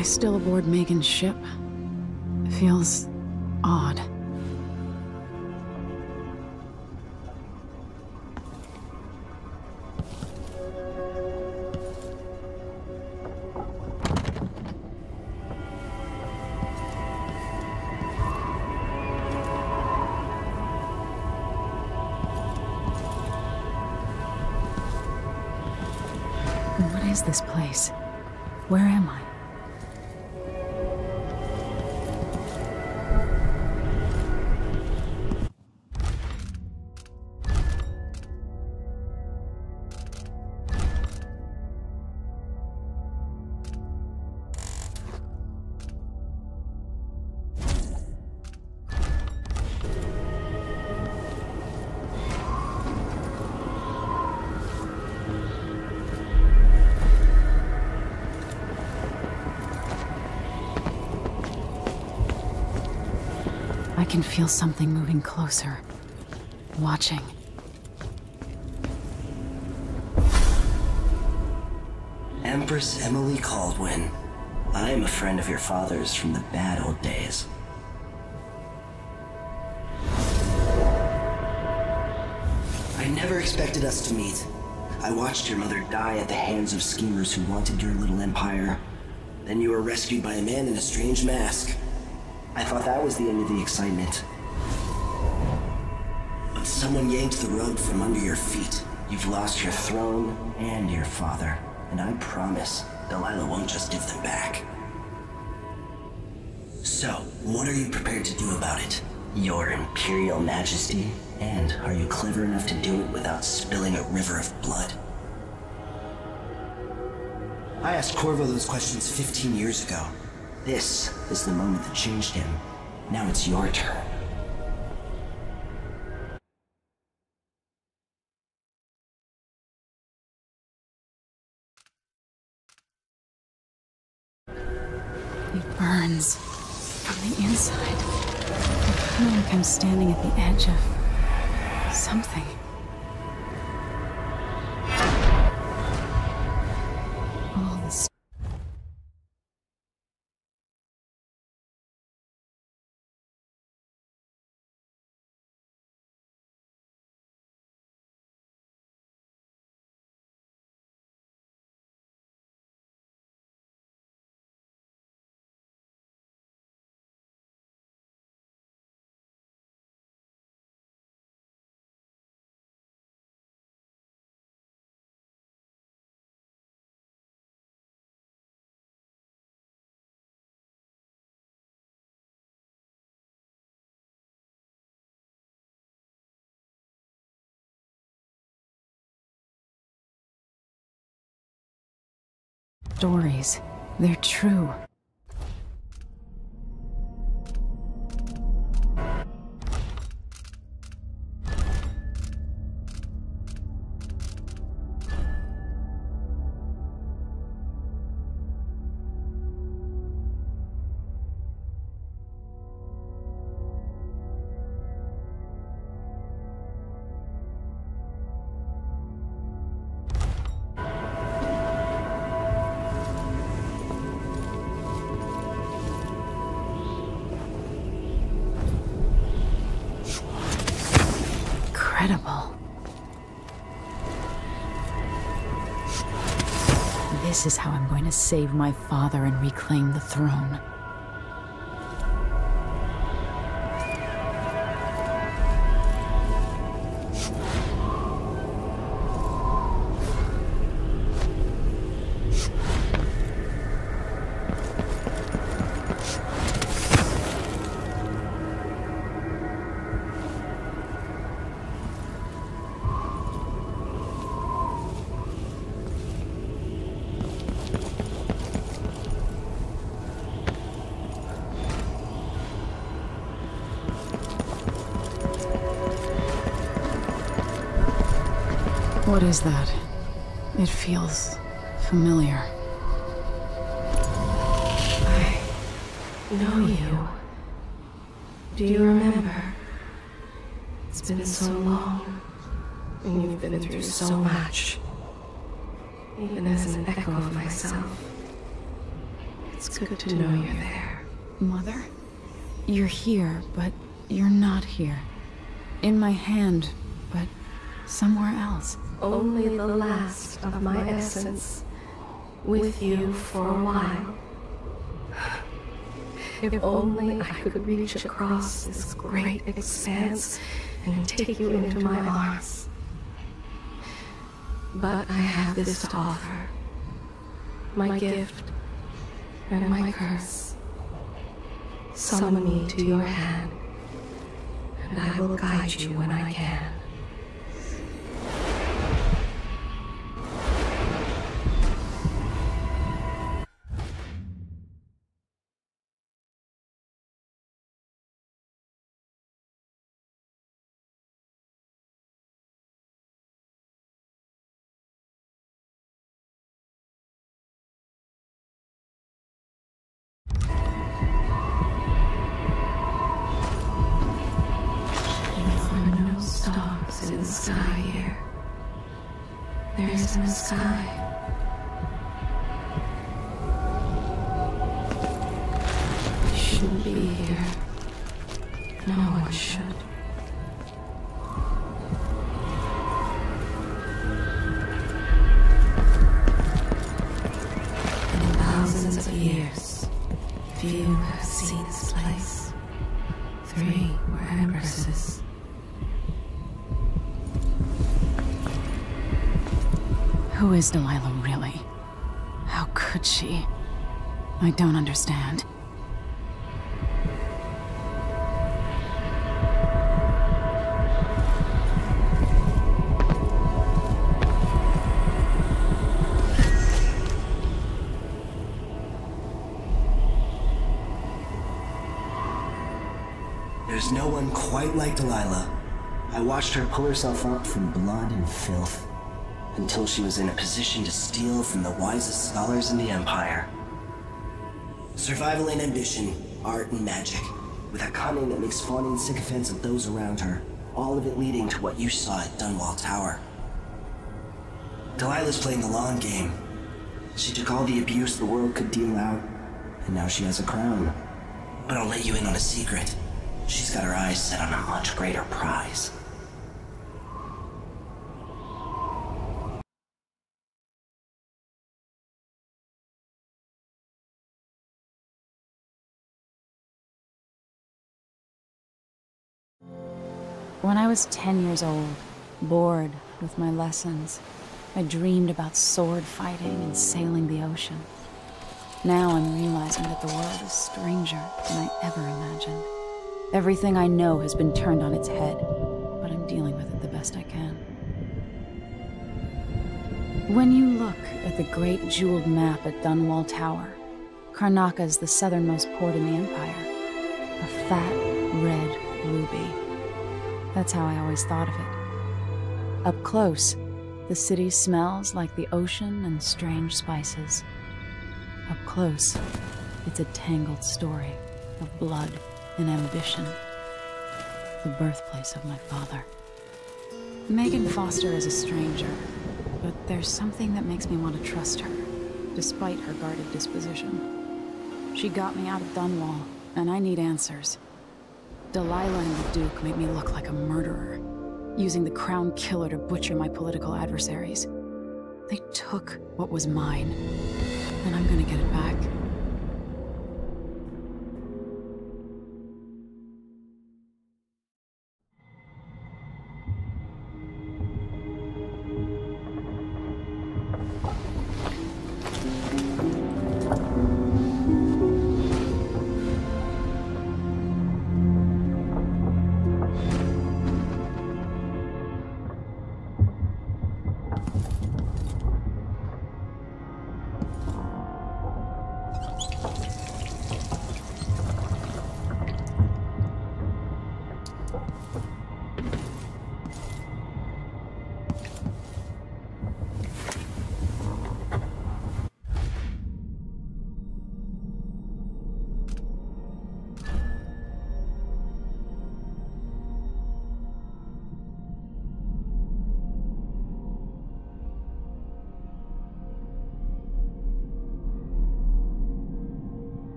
I still aboard Megan's ship? It feels odd. What is this place? Where am I? I can feel something moving closer. Watching. Empress Emily Kaldwin. I am a friend of your father's from the bad old days. I never expected us to meet. I watched your mother die at the hands of schemers who wanted your little empire. Then you were rescued by a man in a strange mask. I thought that was the end of the excitement. But someone yanked the rug from under your feet. You've lost your throne and your father. And I promise, Delilah won't just give them back. So, what are you prepared to do about it? Your Imperial Majesty? And are you clever enough to do it without spilling a river of blood? I asked Corvo those questions 15 years ago. This is the moment that changed him. Now it's your turn. It burns from the inside. I feel like I'm standing at the edge of something. All this. Stories. They're true. Incredible. This is how I'm going to save my father and reclaim the throne. What is that? It feels familiar. I know you. Do you remember? It's been so long, and you've been through so much. Even as an echo of myself, It's good to know you're there. Mother? You're here, but you're not here. In my hand, but somewhere else. Only the last of my essence. With you for a while. If only I could reach across this great expanse and take you into my arms. But I have this to offer. My gift and my curse. Summon me to your hand, and I will guide you when I can. Stars in the sky here. There's no sky. You shouldn't be here. No one should. In thousands of years, few have seen this place. 3 were empresses. Who is Delilah really? How could she? I don't understand. There's no one quite like Delilah. I watched her pull herself up from blood and filth, until she was in a position to steal from the wisest scholars in the Empire. Survival and ambition, art and magic, with a cunning that makes fawning sycophants of those around her, all of it leading to what you saw at Dunwall Tower. Delilah's playing the long game. She took all the abuse the world could deal out, and now she has a crown. But I'll let you in on a secret. She's got her eyes set on a much greater prize. When I was 10 years old, bored with my lessons, I dreamed about sword fighting and sailing the ocean. Now I'm realizing that the world is stranger than I ever imagined. Everything I know has been turned on its head, but I'm dealing with it the best I can. When you look at the great jeweled map at Dunwall Tower, Karnaca is the southernmost port in the Empire. A fat, red ruby. That's how I always thought of it. Up close, the city smells like the ocean and strange spices. Up close, it's a tangled story of blood and ambition. The birthplace of my father. Megan Foster is a stranger, but there's something that makes me want to trust her, despite her guarded disposition. She got me out of Dunwall, and I need answers. Delilah and the Duke made me look like a murderer, using the Crown Killer to butcher my political adversaries. They took what was mine, and I'm gonna get it back.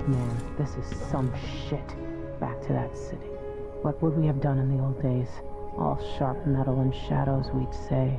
Man, this is some shit. Back to that city. What would we have done in the old days? All sharp metal and shadows, we'd say.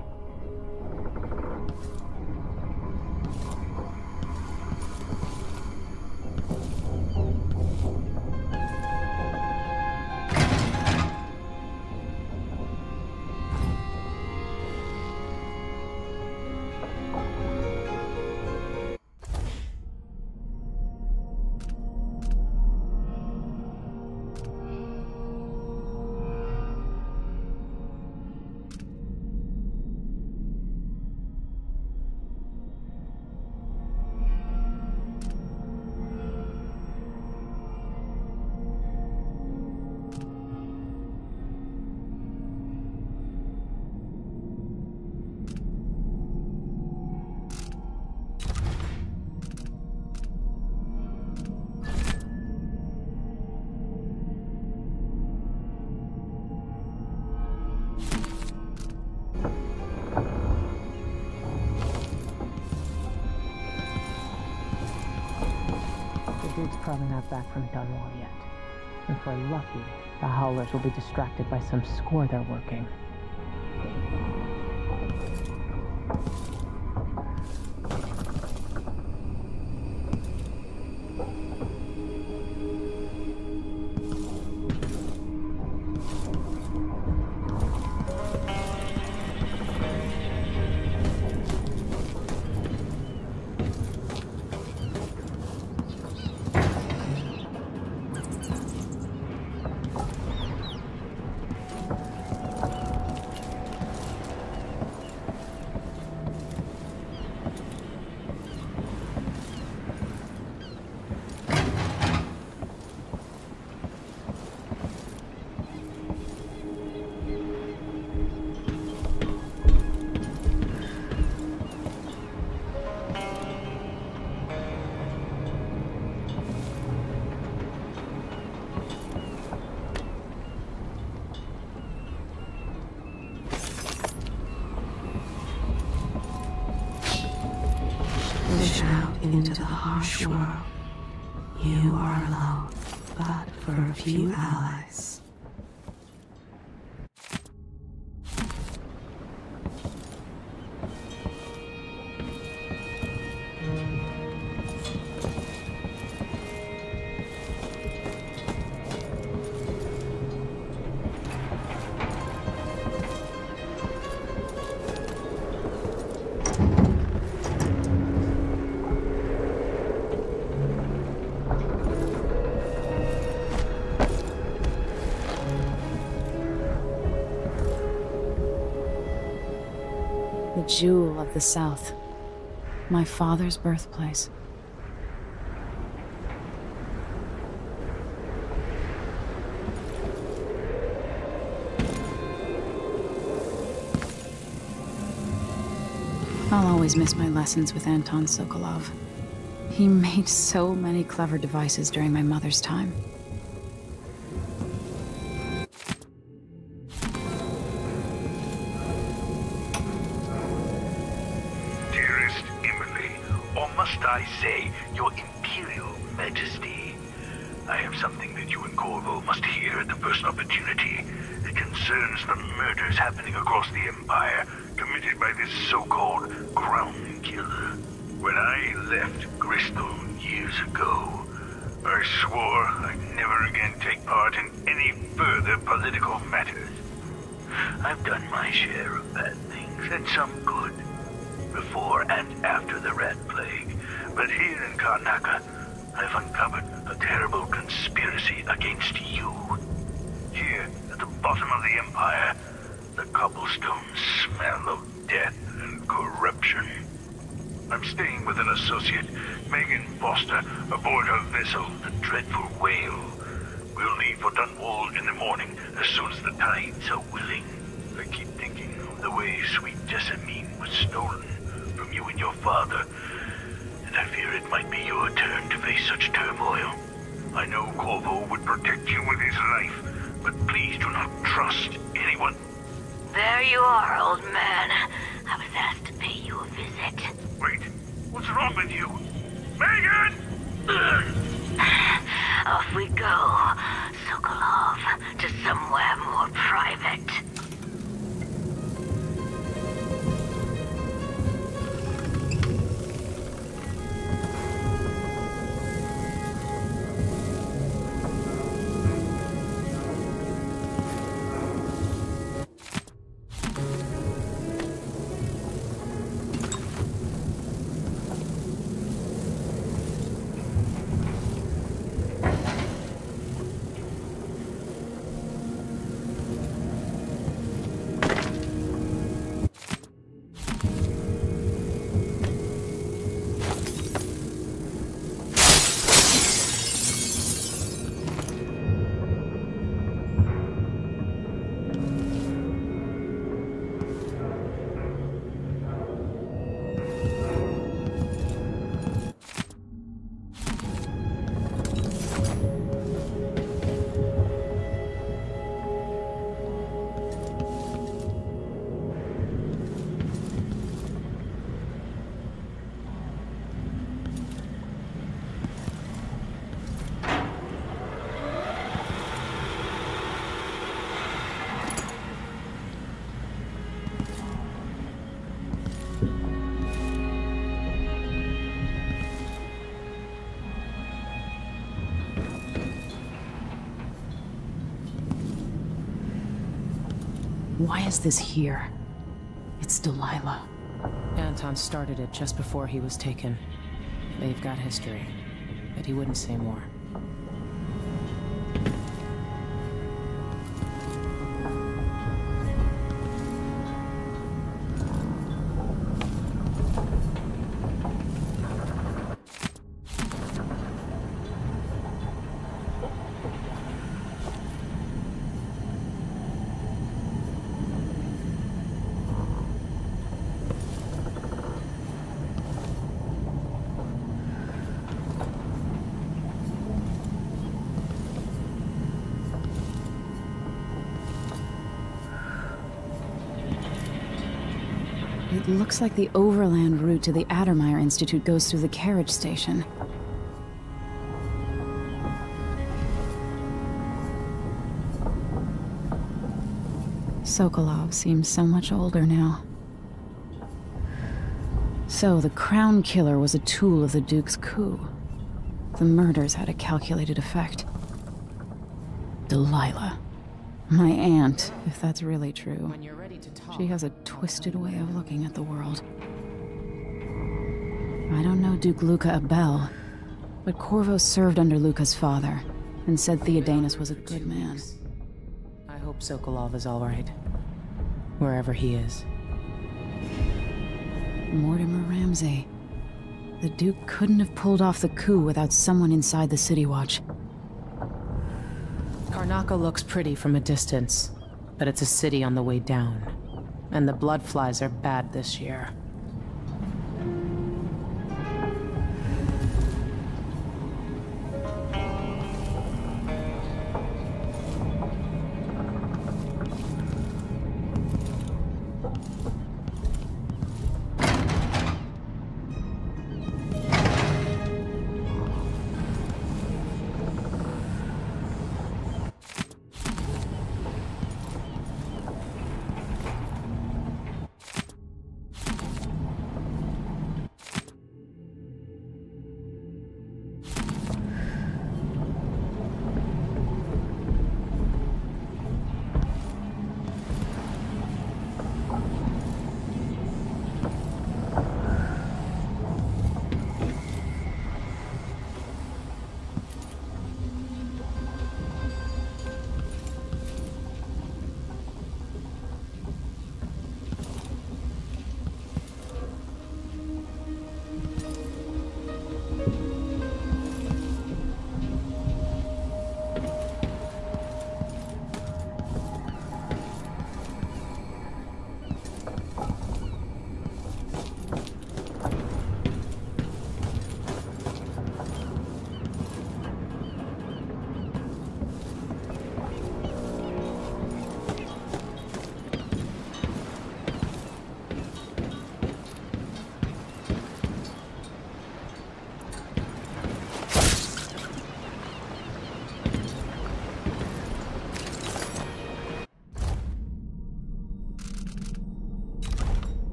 Dude's probably not back from Dunwall yet. If we're lucky, the Howlers will be distracted by some score they're working. Out into the harsh world. You are alone, but for a few allies. The jewel of the South. My father's birthplace. I'll always miss my lessons with Anton Sokolov. He made so many clever devices during my mother's time. I say, Your Imperial Majesty, I have something that you and Corvo must hear at the first opportunity. It concerns the murders happening across the Empire, committed by this so-called Crown Killer. When I left Gristone years ago, I swore I'd never again take part in any further political matters. I've done my share of bad things, and some good, before and after the Rat Plague. But here in Karnaca, I've uncovered a terrible conspiracy against you. Here, at the bottom of the Empire, the cobblestones smell of death and corruption. I'm staying with an associate, Megan Foster, aboard her vessel, the Dreadful Whale. We'll leave for Dunwall in the morning, as soon as the tides are willing. I keep thinking of the way sweet Jessamine was stolen from you and your father. I fear it might be your turn to face such turmoil. I know Corvo would protect you with his life, but please do not trust anyone. There you are, old man. I was asked to pay you a visit. Wait, what's wrong with you? Megan! Off we go, Sokolov, to somewhere more private. Why is this here? It's Delilah. Anton started it just before he was taken. They've got history, but he wouldn't say more. It looks like the overland route to the Addermeyer Institute goes through the carriage station. Sokolov seems so much older now. So, the Crown Killer was a tool of the Duke's coup. The murders had a calculated effect. Delilah. My aunt, if that's really true. When you're ready to talk, She has a twisted way of looking at the world. I don't know Duke Luca Abel, but Corvo served under Luca's father, and said Theodanis was a good man. I hope Sokolov is all right, wherever he is. Mortimer Ramsey. The Duke couldn't have pulled off the coup without someone inside the City Watch. Karnaca looks pretty from a distance, but it's a city on the way down. And the bloodflies are bad this year.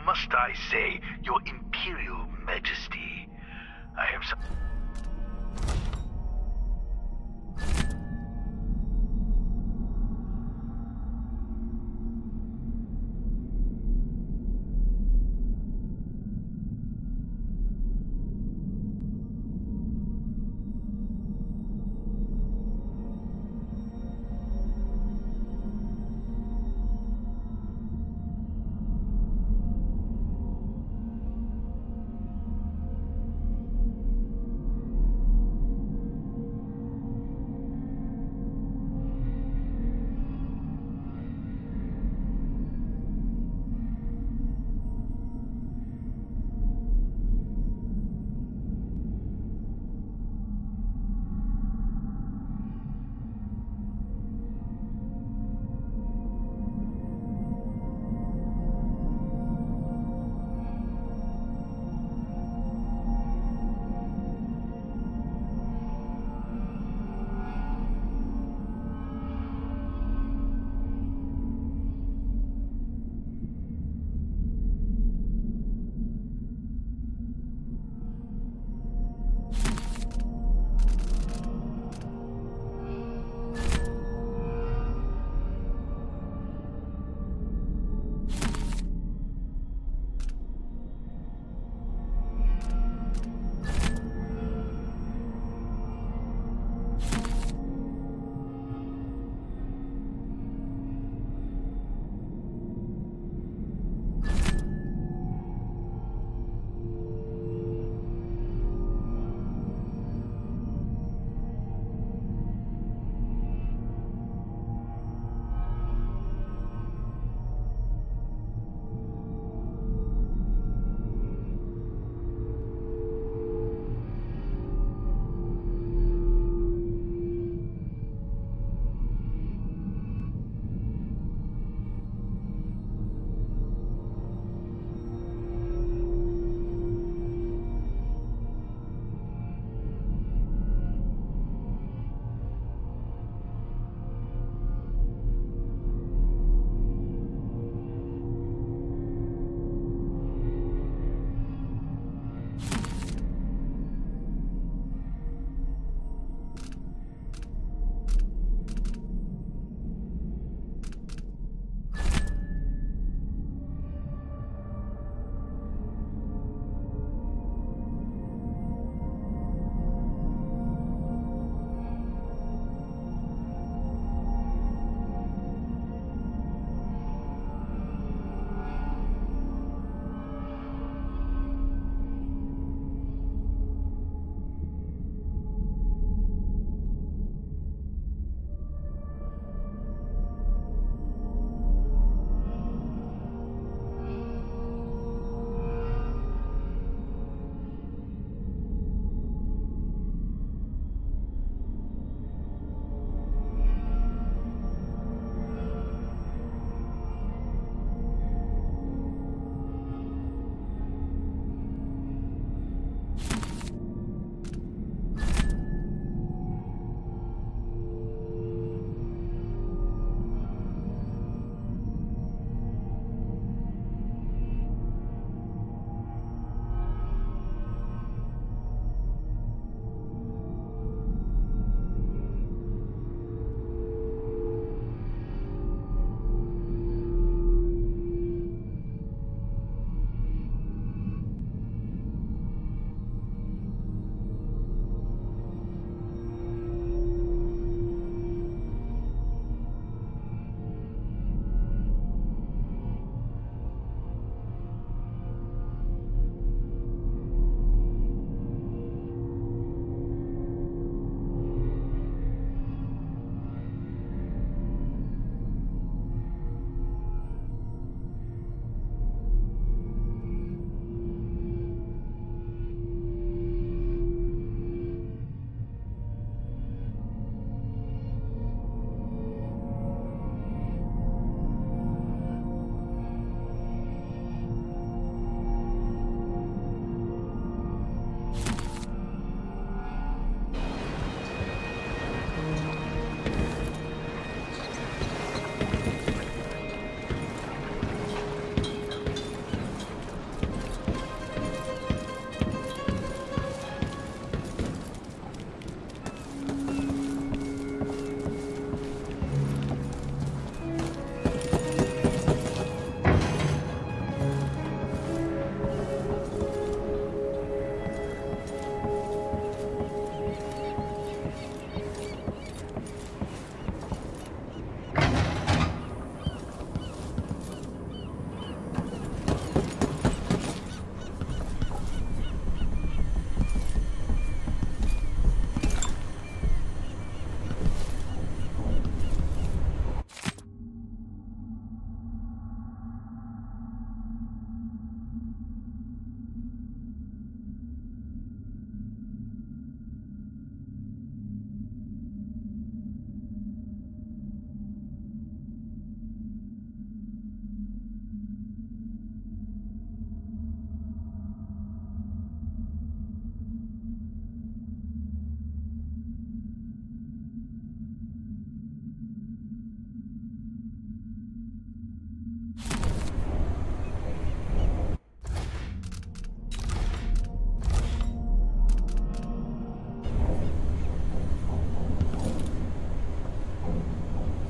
must I say, Your Imperial Majesty, I have some...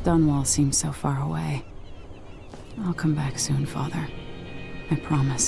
Dunwall seems so far away. I'll come back soon, Father. I promise.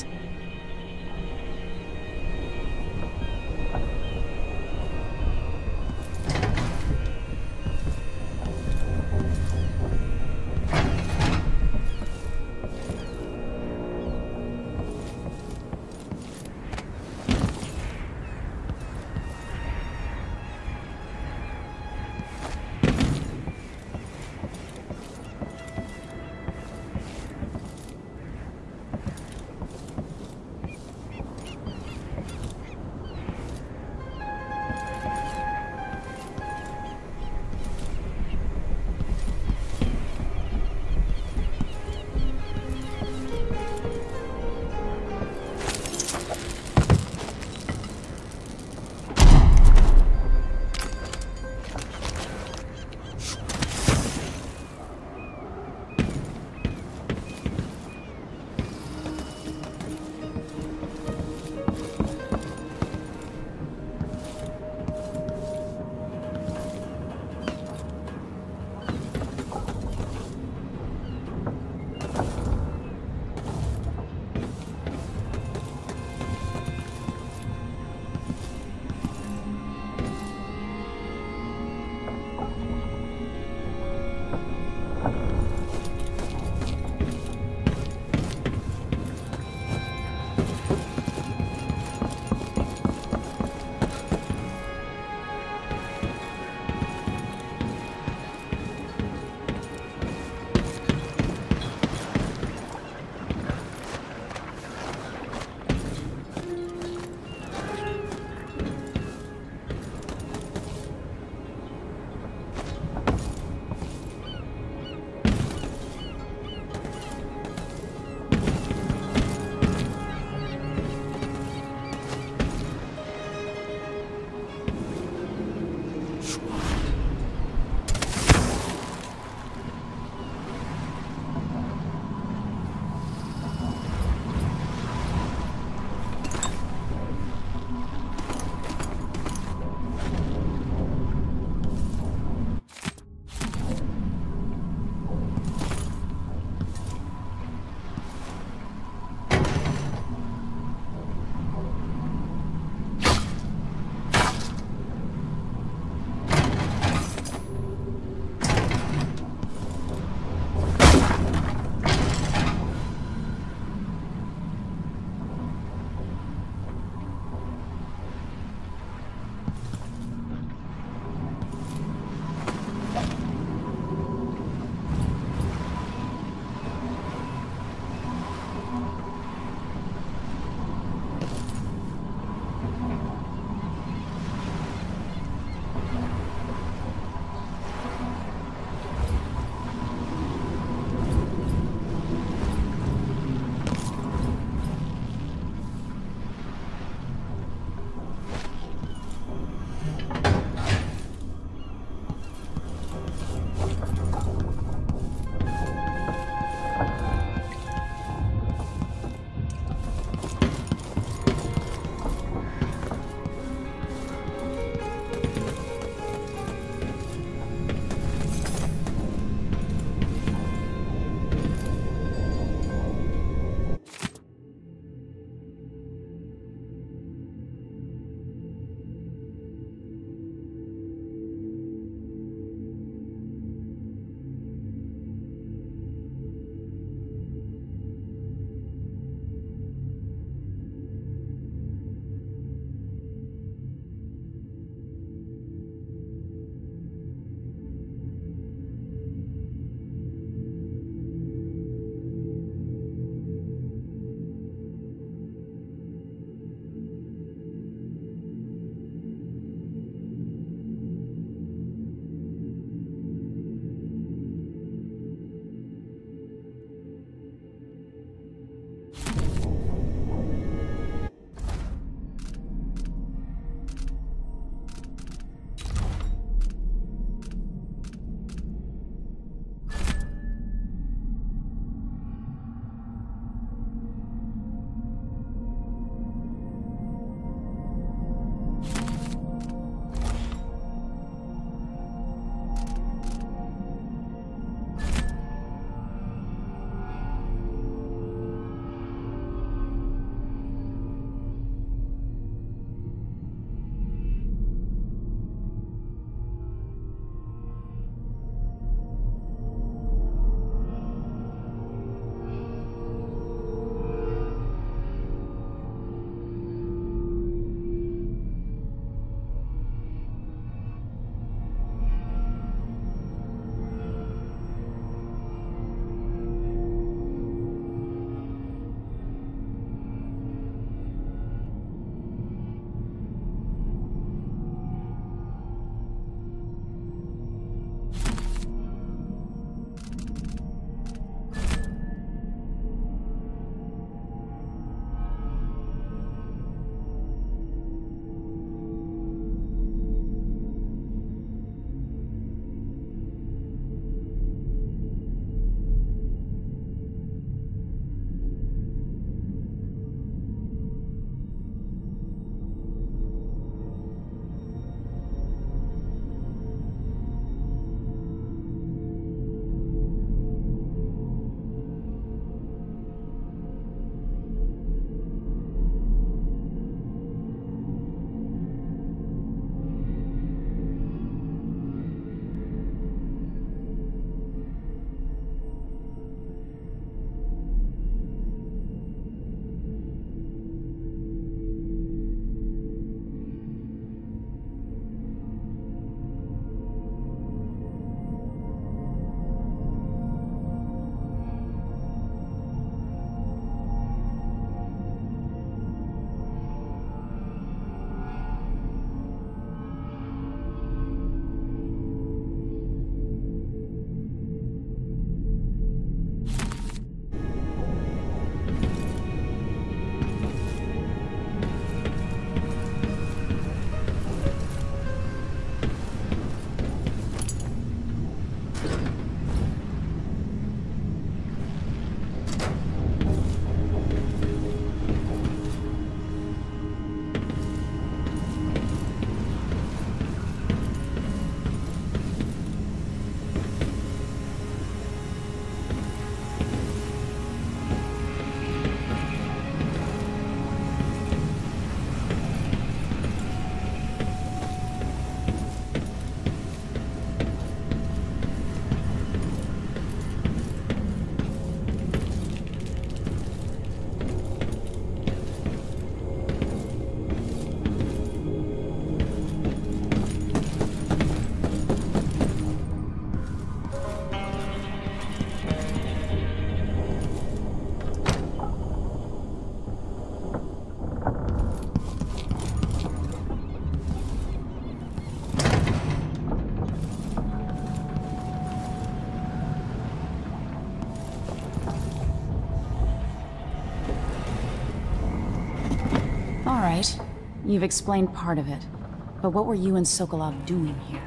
right. You've explained part of it. But what were you and Sokolov doing here?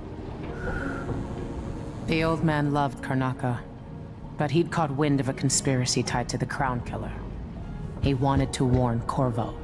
The old man loved Karnaca, but he'd caught wind of a conspiracy tied to the Crown Killer. He wanted to warn Corvo.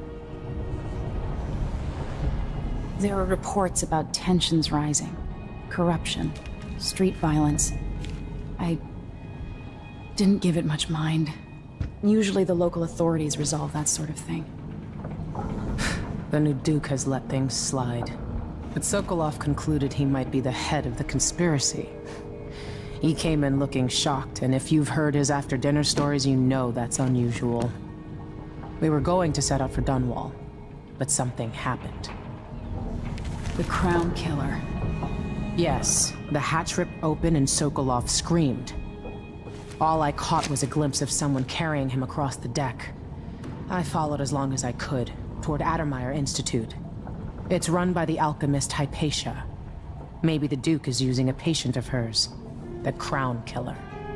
There are reports about tensions rising, corruption, street violence. I didn't give it much mind. Usually the local authorities resolve that sort of thing. The new Duke has let things slide. But Sokolov concluded he might be the head of the conspiracy. He came in looking shocked, and if you've heard his after-dinner stories, you know that's unusual. We were going to set out for Dunwall, but something happened. The Crown Killer. Yes, the hatch ripped open and Sokolov screamed. All I caught was a glimpse of someone carrying him across the deck. I followed as long as I could, toward Addermeyer Institute. It's run by the alchemist Hypatia. Maybe the Duke is using a patient of hers, the Crown Killer.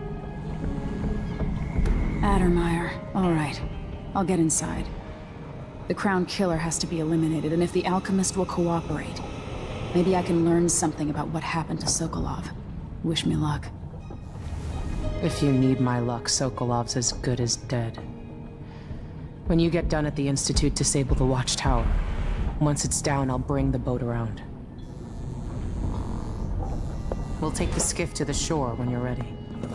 Addermeyer. All right. I'll get inside. The Crown Killer has to be eliminated, and if the alchemist will cooperate, maybe I can learn something about what happened to Sokolov. Wish me luck. If you need my luck, Sokolov's as good as dead. When you get done at the Institute, disable the watchtower. Once it's down, I'll bring the boat around. We'll take the skiff to the shore when you're ready.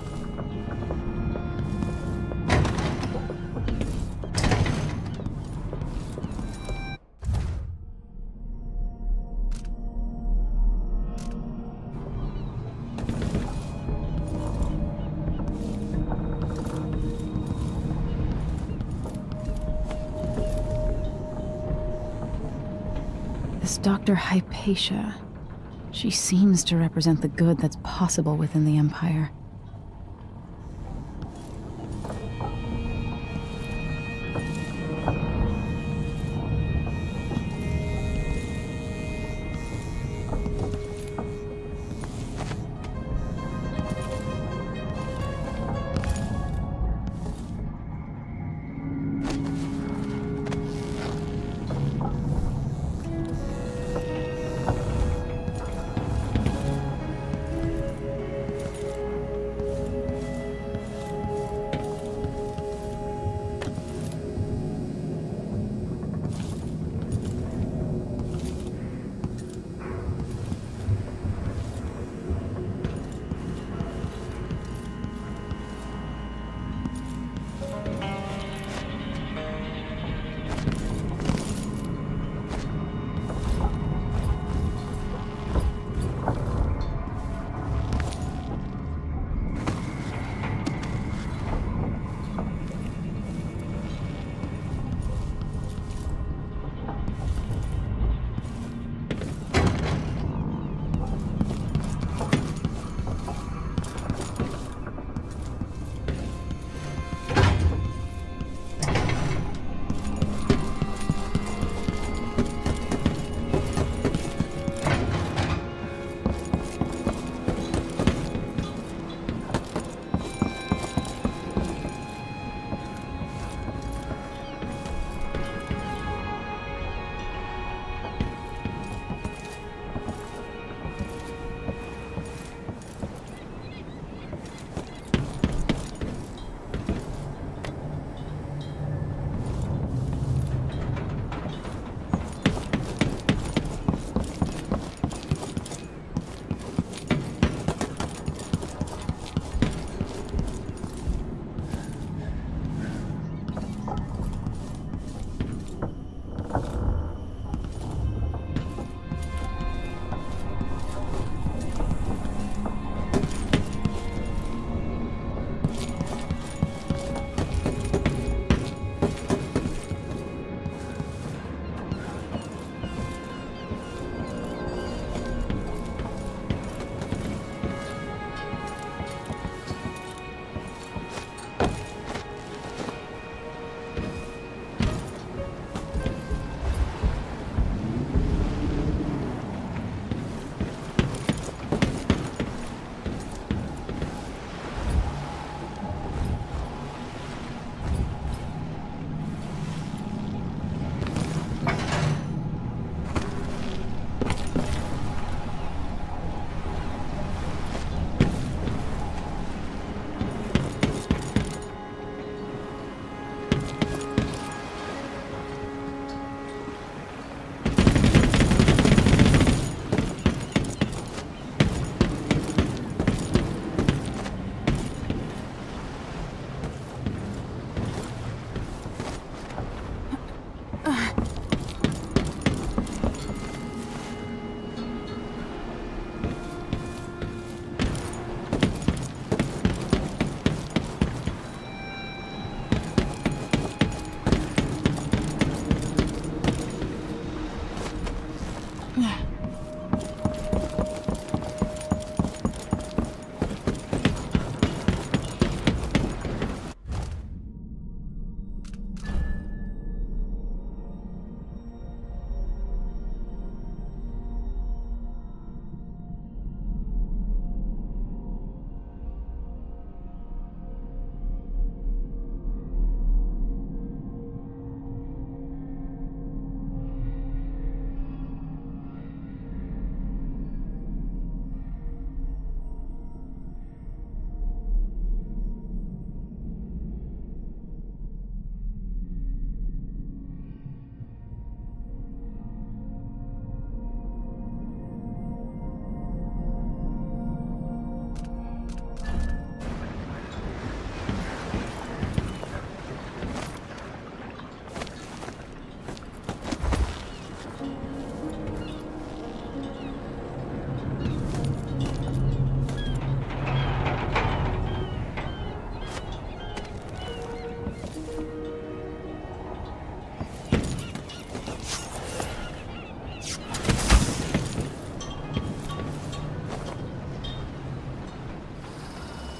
This Dr. Hypatia. She seems to represent the good that's possible within the Empire.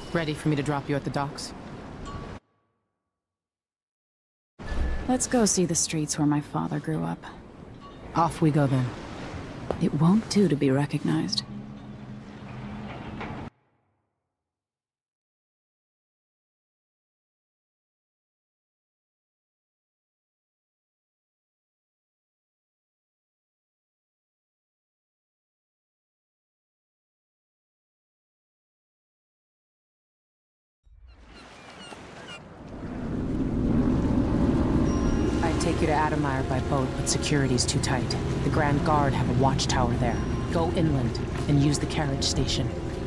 Ready for me to drop you at the docks? Let's go see the streets where my father grew up. Off we go then. It won't do to be recognized. Take you to Adamire by boat, but security's too tight. The Grand Guard have a watchtower there. Go inland and use the carriage station.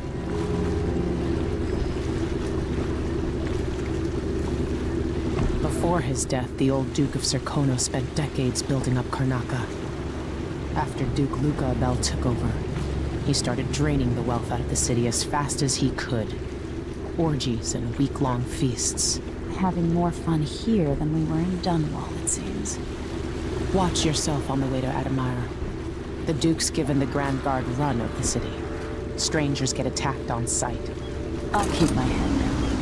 Before his death, the old Duke of Serkonos spent decades building up Karnaca. After Duke Luca Abel took over, he started draining the wealth out of the city as fast as he could. Orgies and week-long feasts. Having more fun here than we were in Dunwall, it seems. Watch yourself on the way to Adamire. The Duke's given the Grand Guard run of the city. Strangers get attacked on sight. I'll keep my head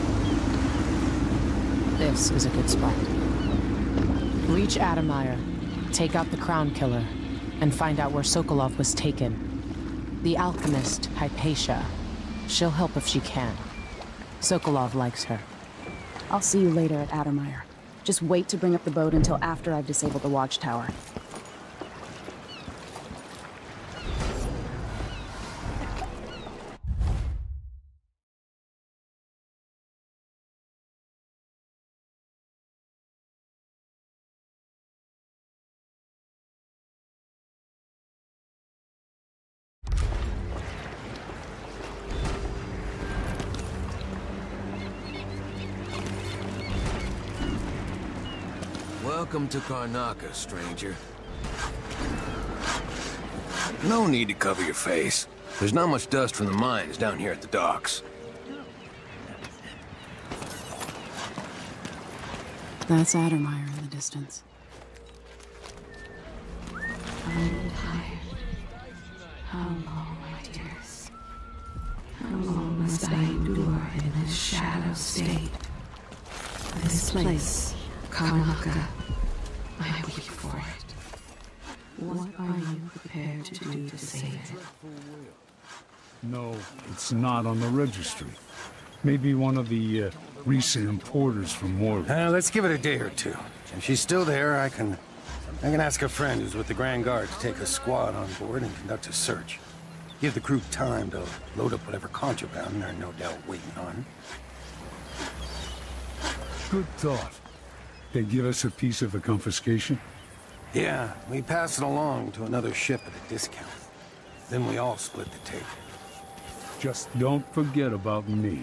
down. This is a good spot. Reach Adamire, take out the Crown Killer, and find out where Sokolov was taken. The alchemist, Hypatia. She'll help if she can. Sokolov likes her. I'll see you later at Adamire. Just wait to bring up the boat until after I've disabled the watchtower. Welcome to Karnaca, stranger. No need to cover your face. There's not much dust from the mines down here at the docks. That's Adamire in the distance. I'm tired. How long, my dears? How long must I endure in this shadow state? This place, Karnaca, I weep for it. What are you prepared to do to save it? No, it's not on the registry. Maybe one of the recent importers from Mordor. Let's give it a day or two. If she's still there, I can ask a friend who's with the Grand Guard to take a squad on board and conduct a search. Give the crew time to load up whatever contraband they're no doubt waiting on. Good thought. They give us a piece of the confiscation? Yeah, we pass it along to another ship at a discount. Then we all split the take. Just don't forget about me.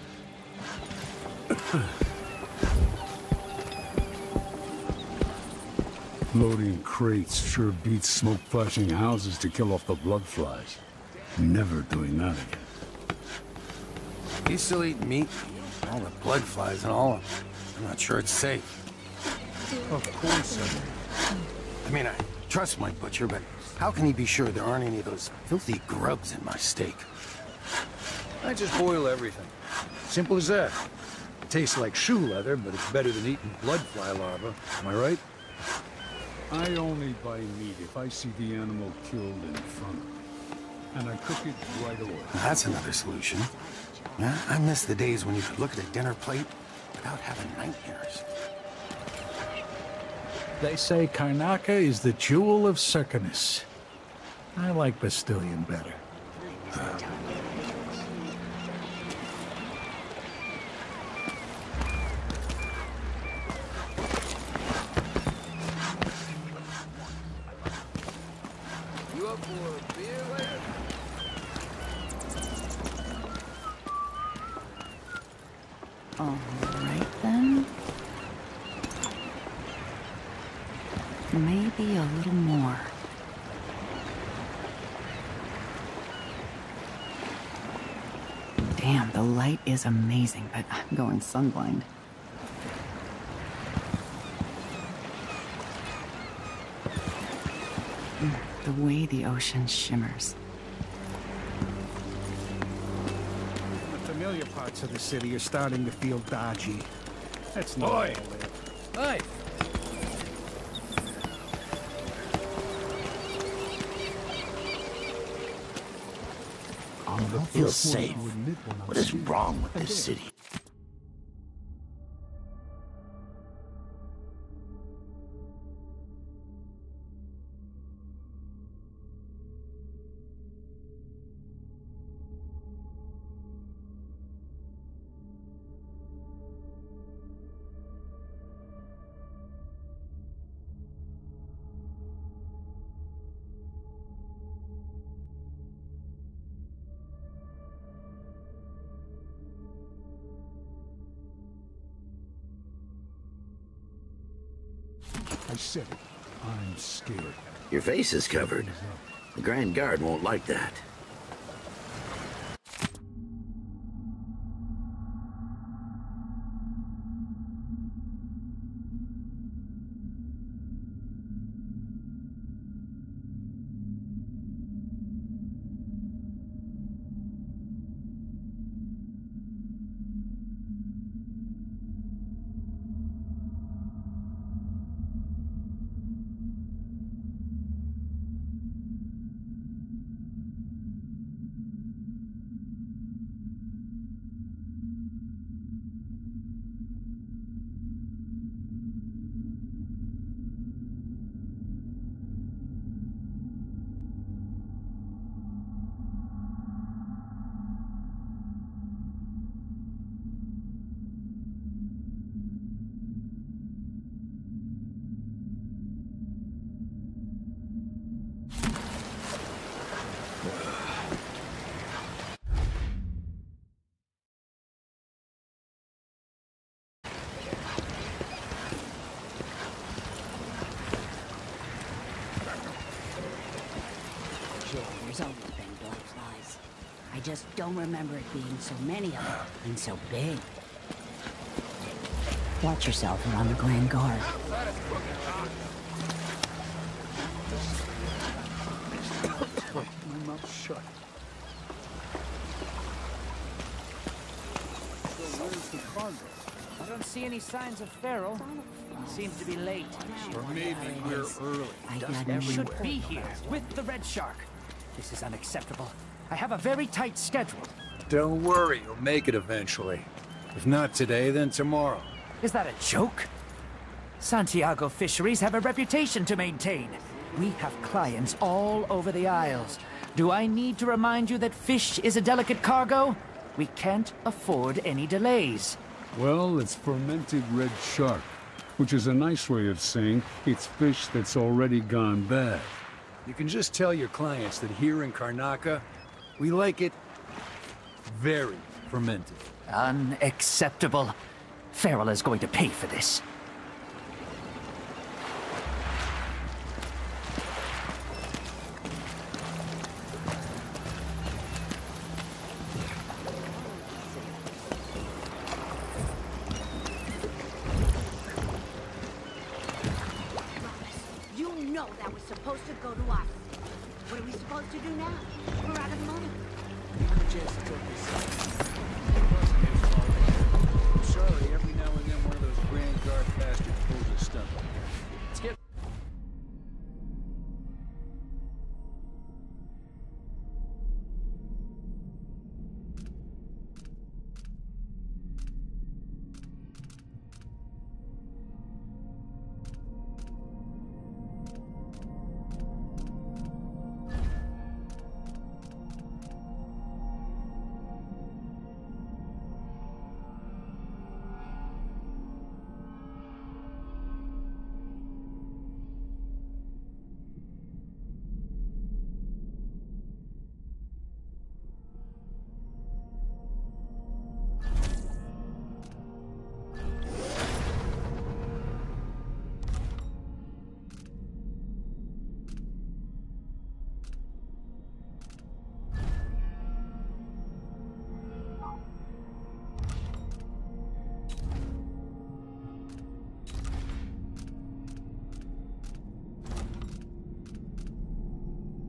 Loading crates sure beats smoke-flashing houses to kill off the blood flies. Never doing that again. You still eat meat? All the blood flies and all. I'm not sure it's safe. Of course I do. I mean, I trust my butcher, but how can he be sure there aren't any of those filthy grubs in my steak? I just boil everything. Simple as that. It tastes like shoe leather, but it's better than eating bloodfly larvae. Am I right? I only buy meat if I see the animal killed in front of me. And I cook it right away. That's another solution. Yeah, I miss the days when you could look at a dinner plate without having nightmares. They say Karnaca is the jewel of Serkonos. I like Bastillion better. You up for a beer later? All right, then. Maybe a little more. Damn, the light is amazing, but I'm going sunblind. The way the ocean shimmers. The familiar part. parts of the city are starting to feel dodgy. That's not Boy! Hi! I don't feel safe. What is wrong with this city? I said it. I'm scared. Your face is covered. The Grand Guard won't like that. There's always been blowflies. I just don't remember it being so many of them and so big. Watch yourself around the Grand Guard. My mouth shut. So where's the cargo? I don't see any signs of Farrell. He seems to be late. Or maybe we're early. Dust should be here with the Red Shark. This is unacceptable. I have a very tight schedule. Don't worry, you'll make it eventually. If not today, then tomorrow. Is that a joke? Santiago Fisheries have a reputation to maintain. We have clients all over the Isles. Do I need to remind you that fish is a delicate cargo? We can't afford any delays. Well, it's fermented red shark, which is a nice way of saying it's fish that's already gone bad. You can just tell your clients that here in Karnaca, we like it very fermented. Unacceptable. Farrell is going to pay for this. You know that was supposed to go to us. What are we supposed to do now? We're out of money. Sorry, every now and then one of those Grand Guard bastards pulls a stunt. Let's get...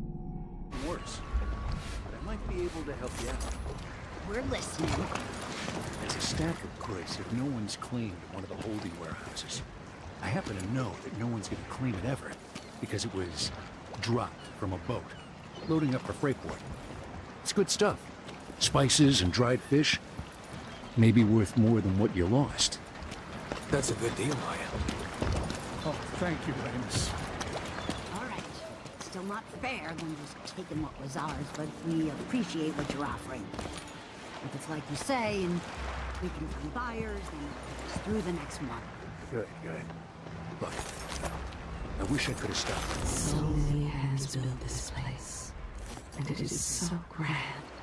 worse. But I might be able to help you out. We're listening. It's a stack of goods that no one's claimed at one of the holding warehouses. I happen to know that no one's going to claim it ever, because it was dropped from a boat, loading up for Freightport. It's good stuff. Spices and dried fish. Maybe worth more than what you lost. That's a good deal, Maya. Oh, thank you, Amos. All right. Still not fair when just taking what was ours, but we appreciate what you're offering. If it's like you say, and we can find buyers, then it's through the next month. Good, good. Look, I wish I could have stopped. So many hands built this place, and it is so grand.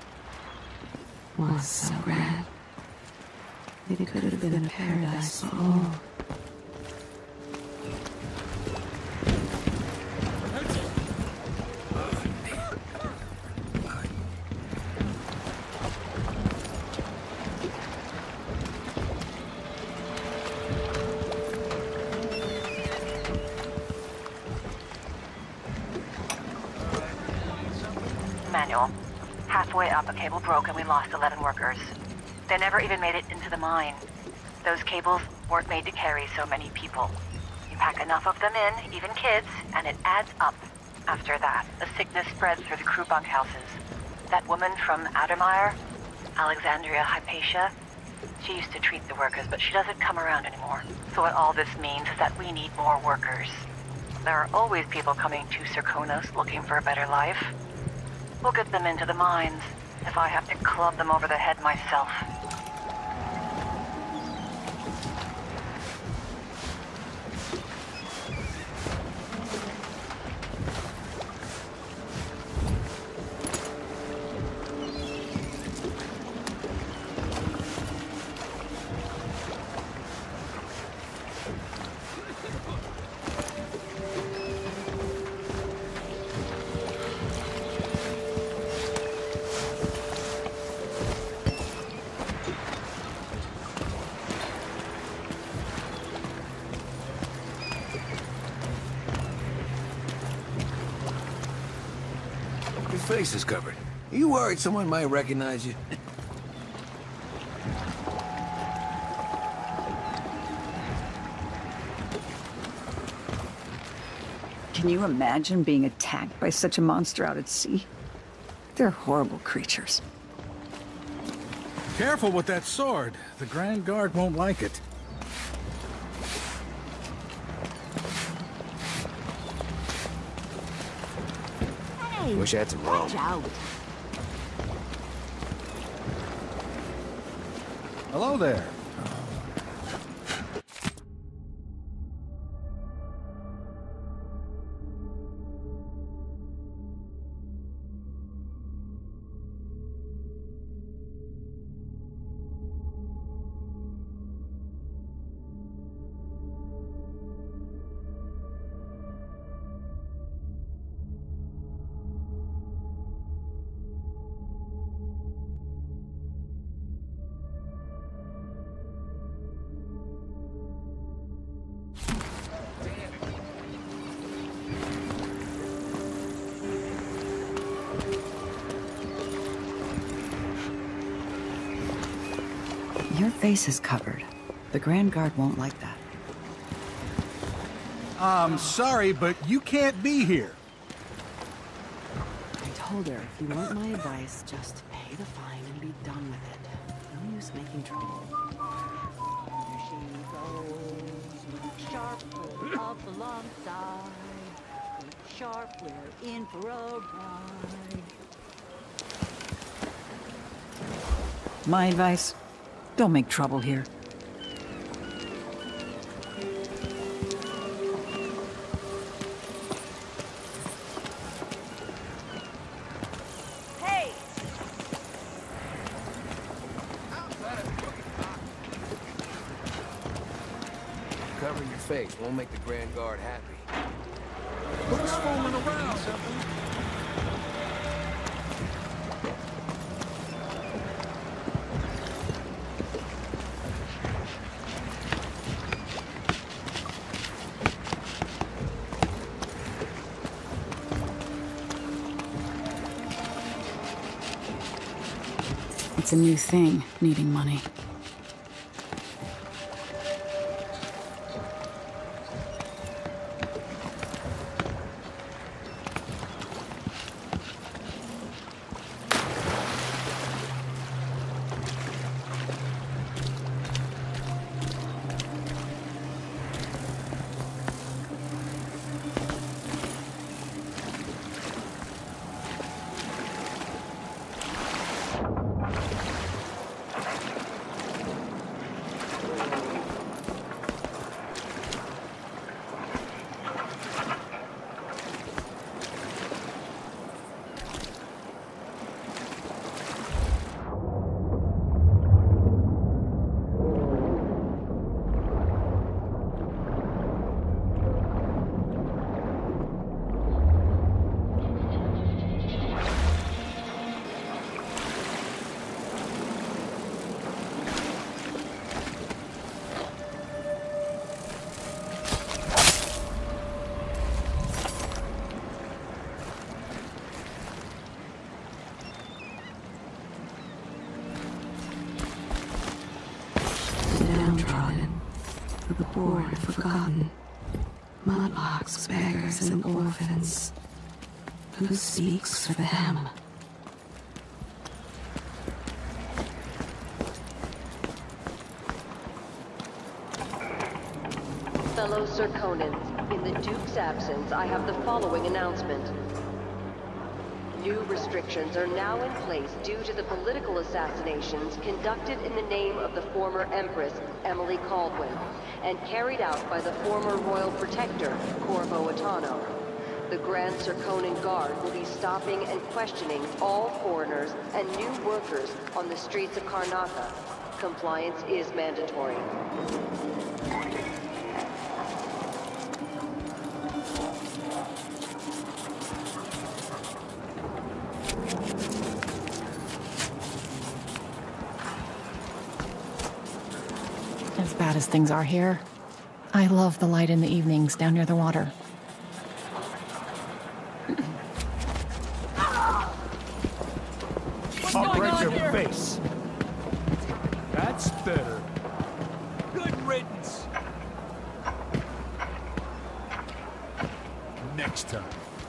Was so grand. It could have been a paradise for all. Manual. Halfway up, a cable broke and we lost 11 workers. They never even made it into the mine. Those cables weren't made to carry so many people. You pack enough of them in, even kids, and it adds up. After that, the sickness spreads through the crew bunkhouses. That woman from Addermeyer, Alexandria Hypatia, she used to treat the workers, but she doesn't come around anymore. So what all this means is that we need more workers. There are always people coming to Serkonos looking for a better life. We'll get them into the mines, if I have to club them over the head myself. Your face is covered. Are you worried someone might recognize you? Can you imagine being attacked by such a monster out at sea? They're horrible creatures. Careful with that sword. The Grand Guard won't like it. Hey, Wish I had some room. watch out. Hello there. Your face is covered. The Grand Guard won't like that. I'm sorry, but you can't be here. I told her, if you want my advice, just pay the fine and be done with it. No use making trouble. There she goes, look sharp, pull up alongside. Look sharp, we're in for a ride. My advice? Don't make trouble here. Hey! Covering your face won't make the Grand Guard happy. What's fooling around? It's a new thing, needing money. forgotten. Mudlarks, beggars, and orphans. Who speaks for them? Fellow Serkonans, in the Duke's absence, I have the following announcement. New restrictions are now in place due to the political assassinations conducted in the name of the former Empress, Emily Kaldwin, and carried out by the former Royal Protector, Corvo Attano. The Grand Serkonan Guard will be stopping and questioning all foreigners and new workers on the streets of Karnaca. Compliance is mandatory. As bad as things are here, I love the light in the evenings down near the water. I'll break your face. That's better. Good riddance. Next time.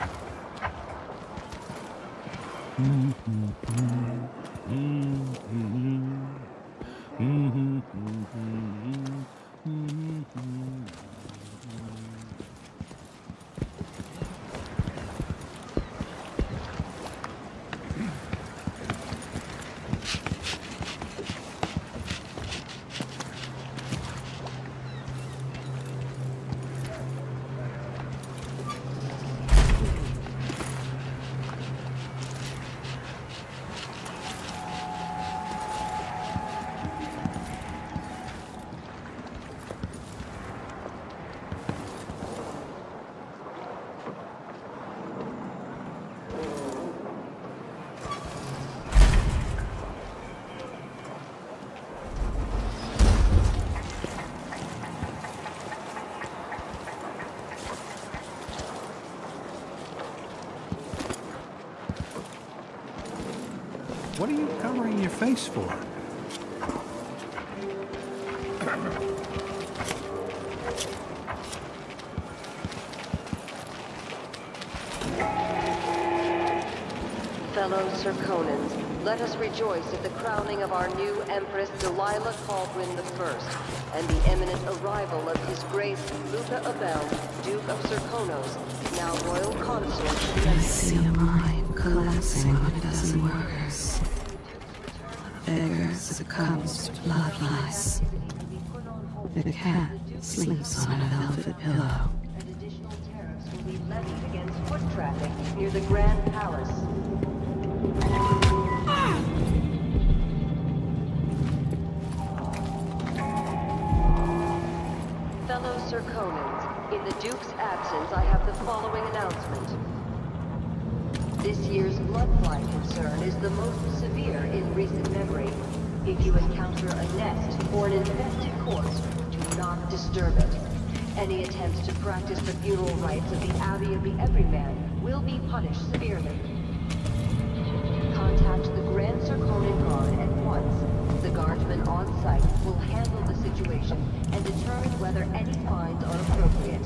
What are you covering your face for? Fellow Serkonans, let us rejoice at the crowning of our new Empress Delilah Kaldwin I, and the imminent arrival of His Grace Luca Abel, Duke of Serkonos, now Royal Consort to the I see a mine collapsing on a dozen workers. A beggar succumbs to blood lice. The cat sleeps on a velvet pillow. Additional tariffs will be levied against foot traffic near the Grand Palace. Fellow Serkonans, in the Duke's absence, I have the following announcement. This year's bloodfly concern is the most severe in recent memory. If you encounter a nest or an infested corpse, do not disturb it. Any attempts to practice the funeral rites of the Abbey of the Everyman will be punished severely. Contact the Grand Serkonan Guard at once. The guardsmen on site will handle the situation and determine whether any fines are appropriate.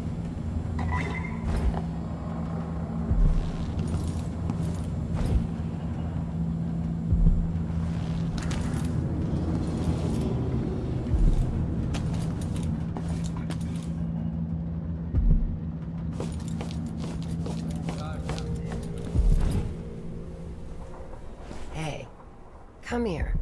Hey, come here.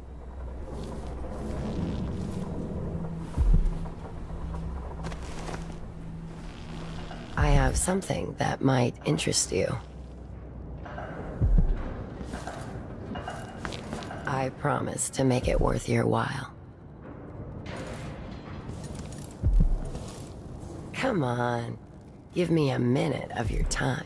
I have something that might interest you. I promise to make it worth your while. Come on, give me a minute of your time.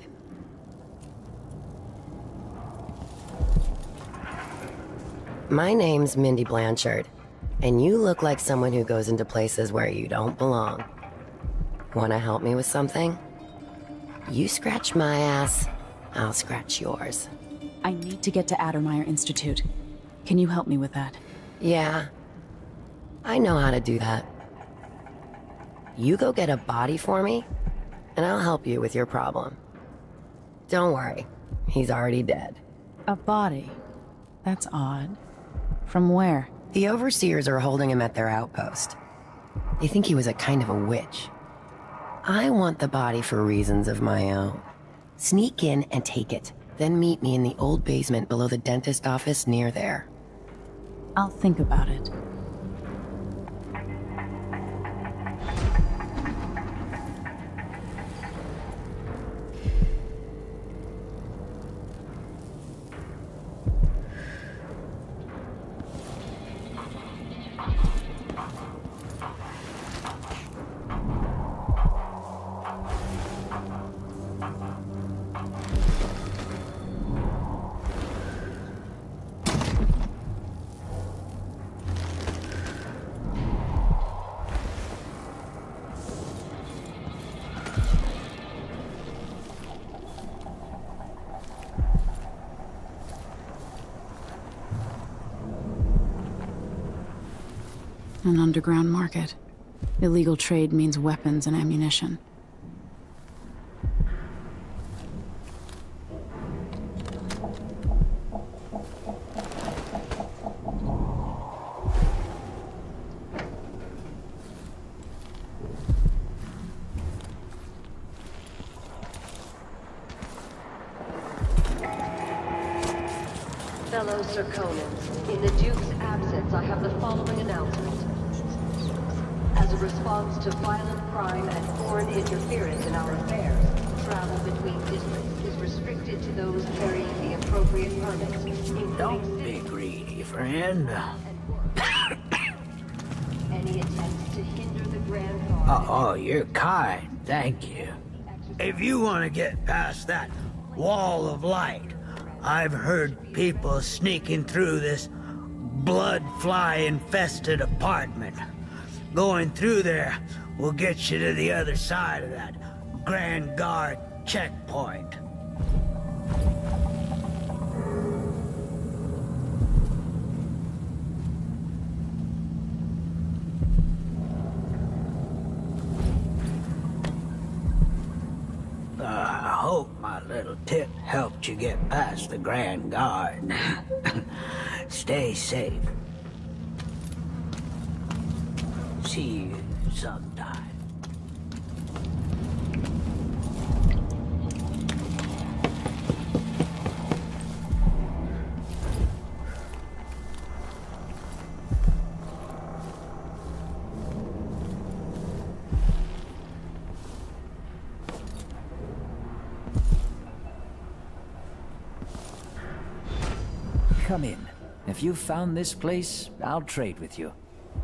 My name's Mindy Blanchard, and you look like someone who goes into places where you don't belong. Wanna help me with something? You scratch my ass, I'll scratch yours. I need to get to Addermeyer Institute. Can you help me with that? Yeah, I know how to do that. You go get a body for me, and I'll help you with your problem. Don't worry, he's already dead. A body? That's odd. From where? The Overseers are holding him at their outpost. They think he was a kind of a witch. I want the body for reasons of my own. Sneak in and take it, then meet me in the old basement below the dentist office near there. I'll think about it. An underground market. Illegal trade means weapons and ammunition. Fellow Serkonans, in the Duke's absence, I have the following announcement. As a response to violent crime and foreign interference in our affairs, travel between districts is restricted to those carrying the appropriate permits, including... Don't be greedy, friend. Any attempts to hinder the Grand Guard... Oh, you're kind. Thank you. If you want to get past that wall of light, I've heard people sneaking through this blood-fly-infested apartment. Going through there will get you to the other side of that Grand Guard checkpoint. I hope my little tip helped you get past the Grand Guard. Stay safe. See you sometime. Come in. If you've found this place, I'll trade with you.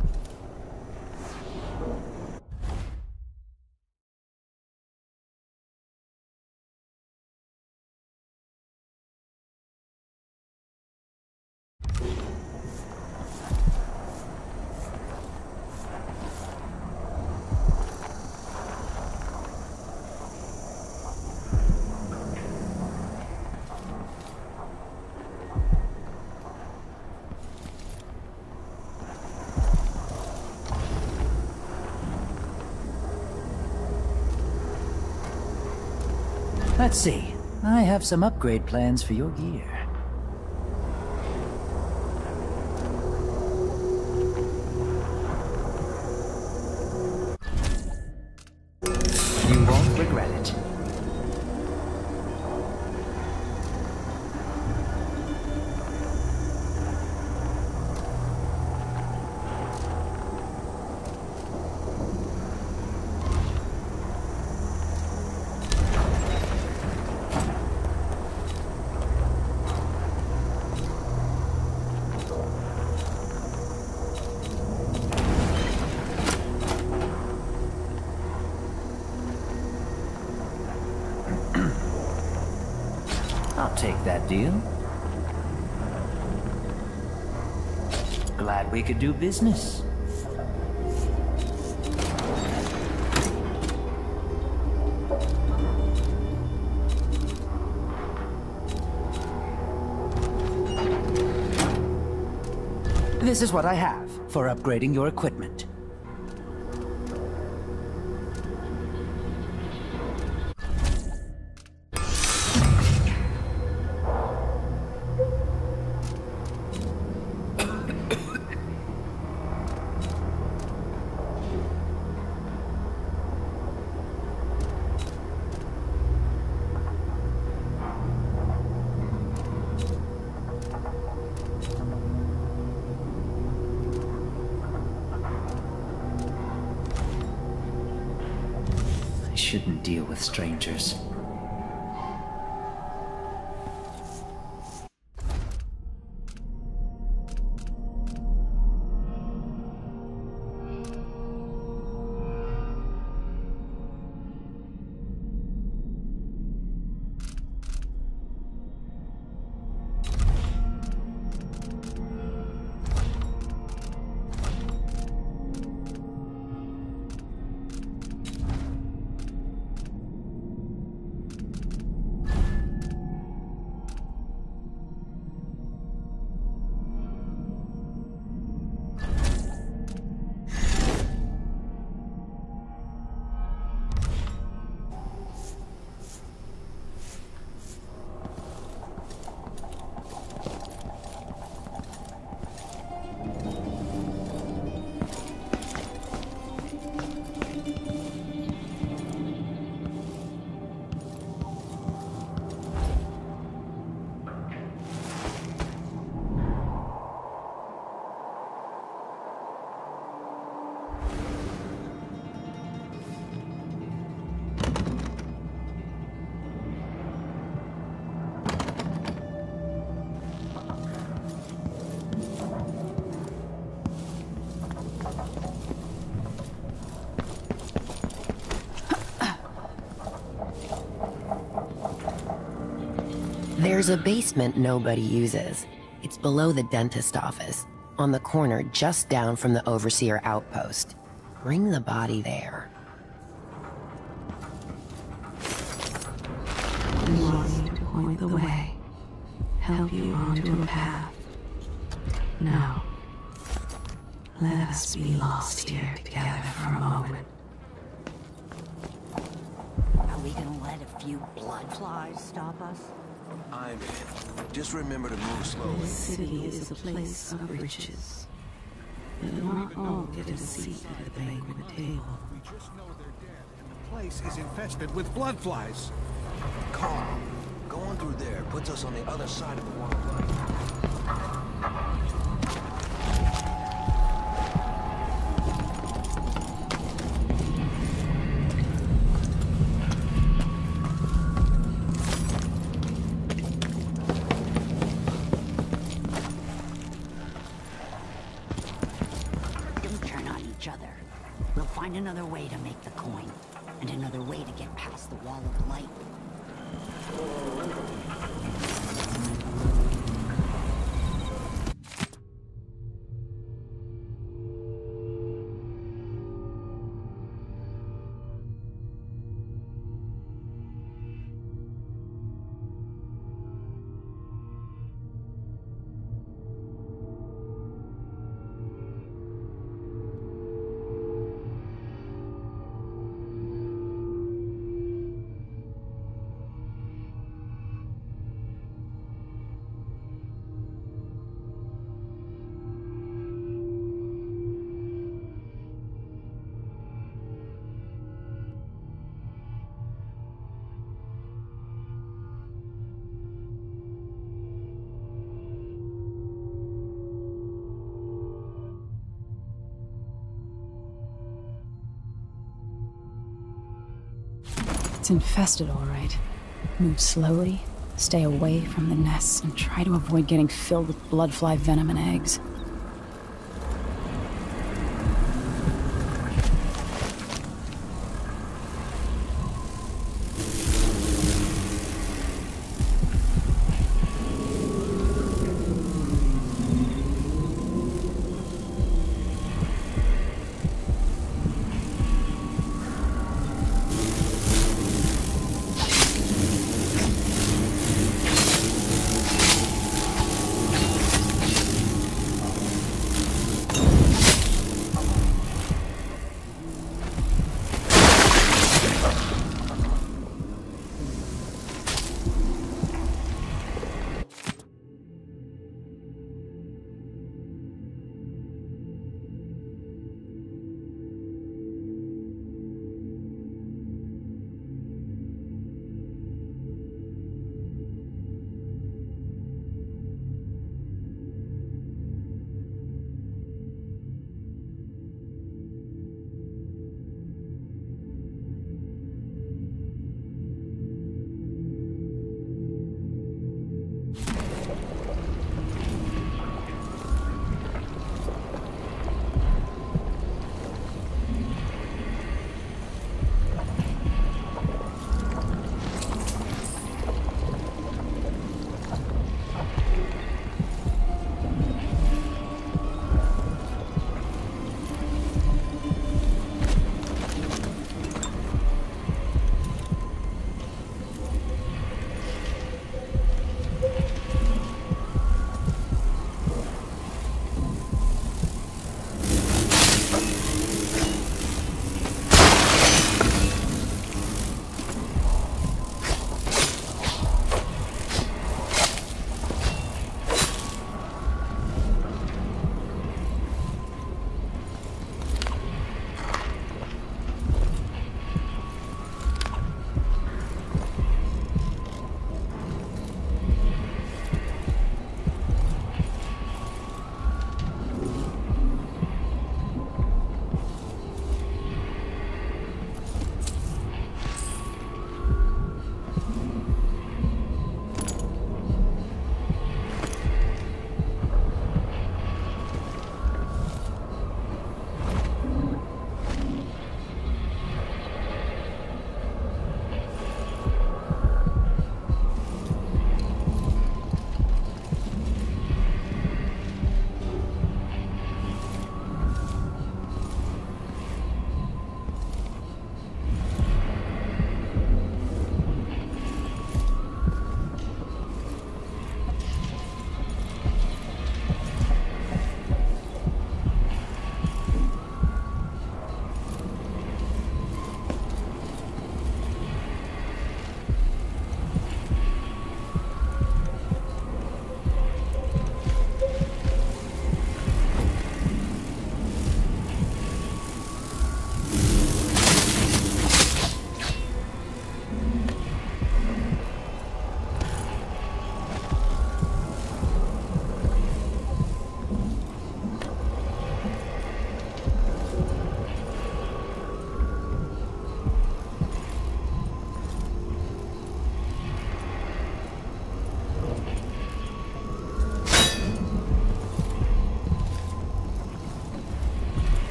Let's see. I have some upgrade plans for your gear. You won't regret it. I'll take that deal. Glad we could do business. This is what I have for upgrading your equipment. shouldn't deal with strangers. There's a basement nobody uses. It's below the dentist office, on the corner just down from the Overseer outpost. Bring the body there. We want to point the way, help you onto a path. Now, let us be lost here together for a moment. Are we gonna let a few blood flies stop us? I'm in. Just remember to move slowly. This city is a place of riches. But not all get a seat at the banquet table. We just know they're dead, and the place is infested with blood flies. Calm. Going through there puts us on the other side of the wall of light. Another way to make the coin, and another way to get past the wall of light. It's infested, all right. Move slowly, stay away from the nests, and try to avoid getting filled with bloodfly venom and eggs.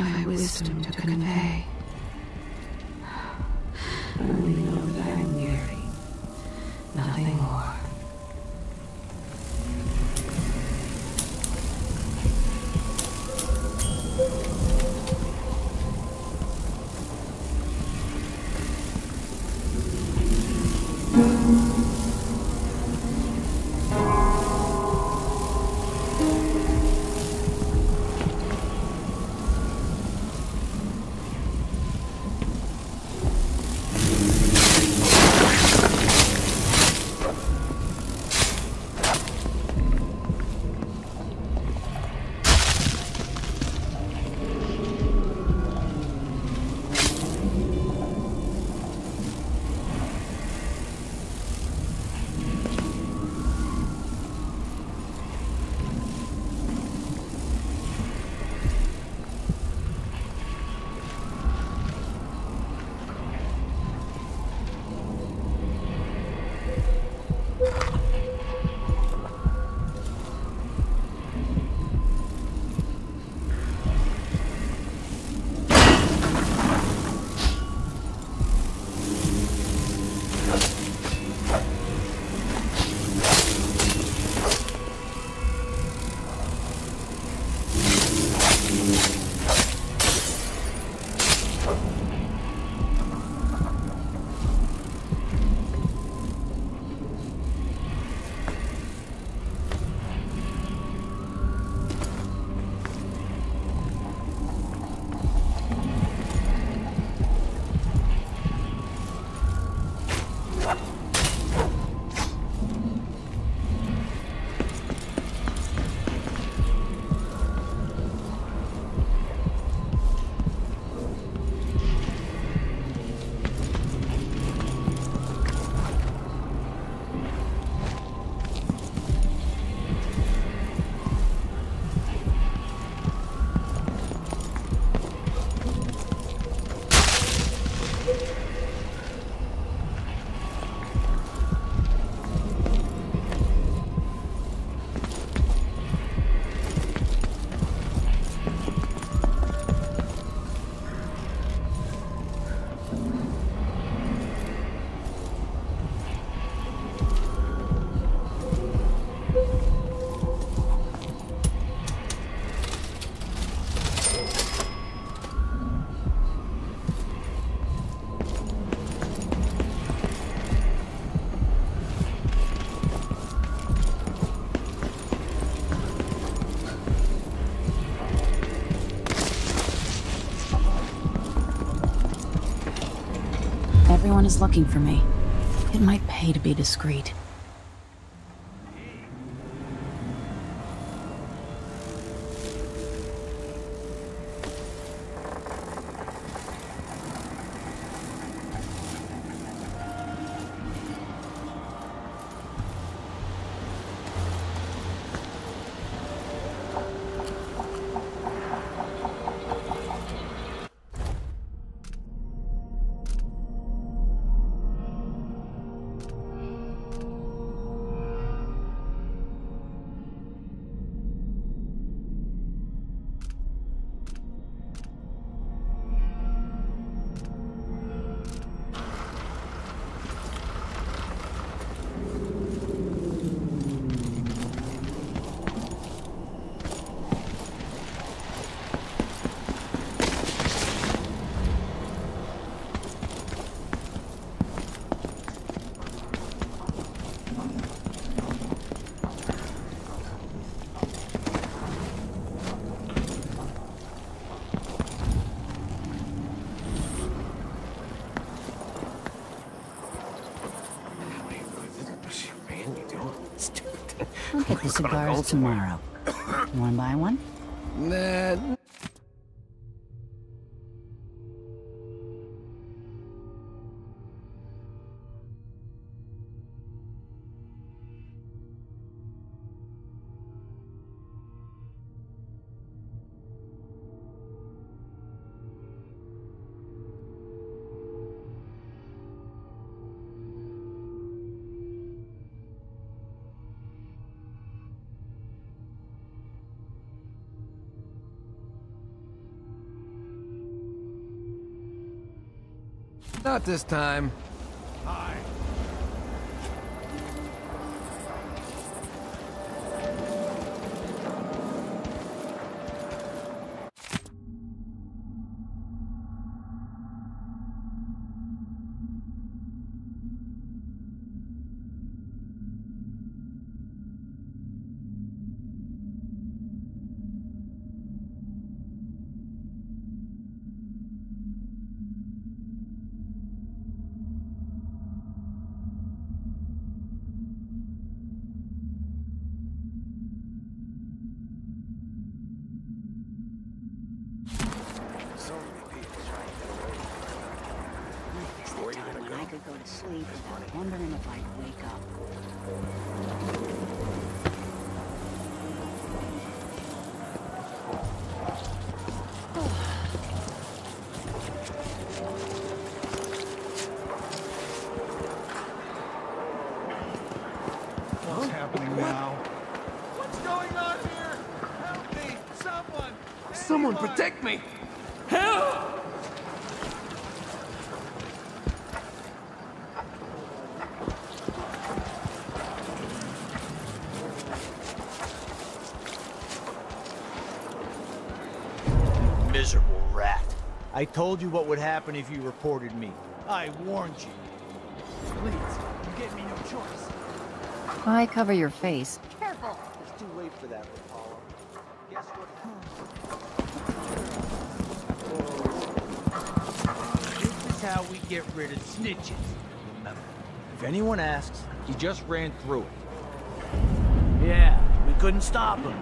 have I wisdom to convey? I only know that I am weary, nothing more. Everyone is looking for me. It might pay to be discreet. I'll get the cigars tomorrow. You wanna buy one? Nah. Not this time. Hi. I could go to sleep without wondering if I'd wake up. What's happening now? What's going on here? Help me! Someone! Someone protect me! Help! Miserable rat. I told you what would happen if you reported me. I warned you. Please, you gave me no choice. Why cover your face? Careful! It's too late for that, Apollo. Guess what? This is how we get rid of snitches. Remember, if anyone asks, he just ran through it. Yeah, we couldn't stop him.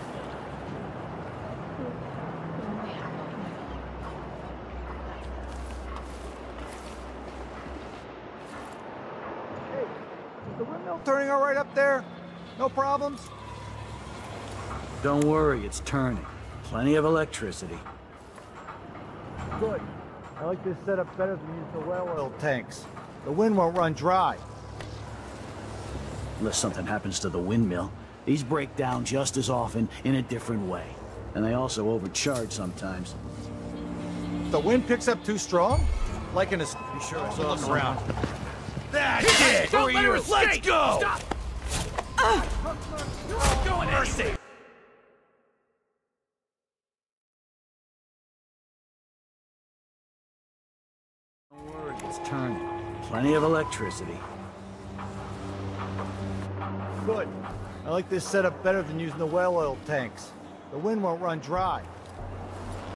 The windmill turning all right up there? No problems? Don't worry, it's turning. Plenty of electricity. Good. I like this setup better than using the well oil tanks. The wind won't run dry. Unless something happens to the windmill. These break down just as often in a different way. And they also overcharge sometimes. The wind picks up too strong? Like in a... Be sure I saw look around. That's it! Don't let her Let's escape! go! Stop! Going mercy! Don't worry, it's turning. Plenty of electricity. Good. I like this setup better than using the well oil tanks. The wind won't run dry.